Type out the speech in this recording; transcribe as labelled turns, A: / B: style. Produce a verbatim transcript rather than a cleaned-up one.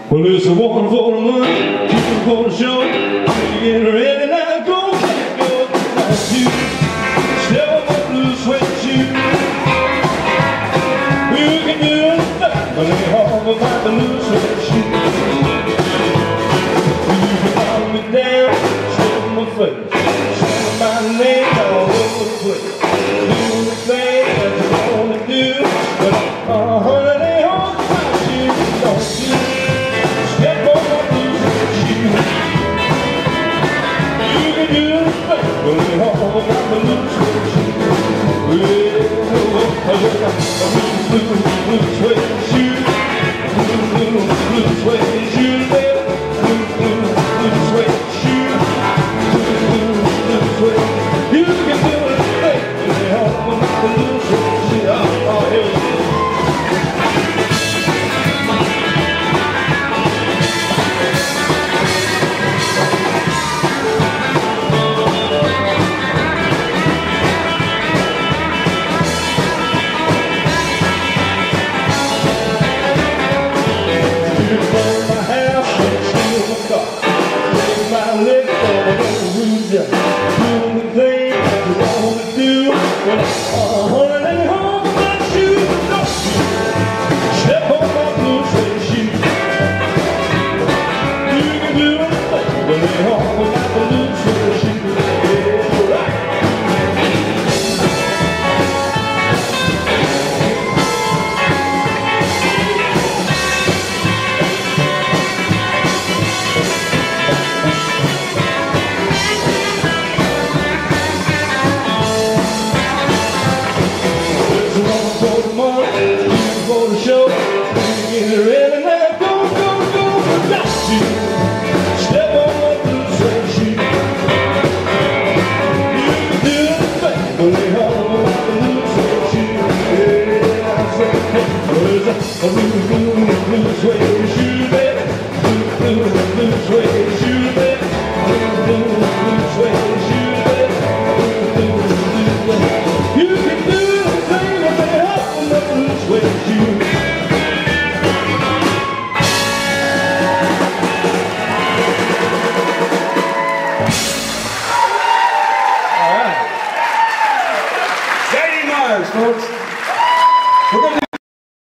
A: Well, it's a one for the money, two for the show. I'm getting ready now, go, can't go without you. Step on my blue suede shoe. You can do anything, but ain't all about the blue suede shoe. You can knock me down, step on my face, say my name all over the place. Do the thing that you wanna do, but uh, honey, they all about you, don't you? Step on my blue suede shoe. You can do anything, but ain't all about the blue suede shoe. Well, I got a blue, blue, blue suede shoe. Blue, blue, blue suede shoe, baby. Blue, blue, blue suede shoe. Blue, blue, blue suede. You can do anything, but ain't all about the blue suede shoe. Oh, oh, yeah. Well, uh, honey, they all about you, don't you? Step on my blue suede shoe. You can do anything, but they all about the blue suede shoe. Yeah, right. For the show, get ready now, go, go, go, without you. Step on my blue suede shoe. You can do anything, but they all about the blue suede shoe. Yeah, I say, hey, there's a blue, blue, blue suede shoe, baby.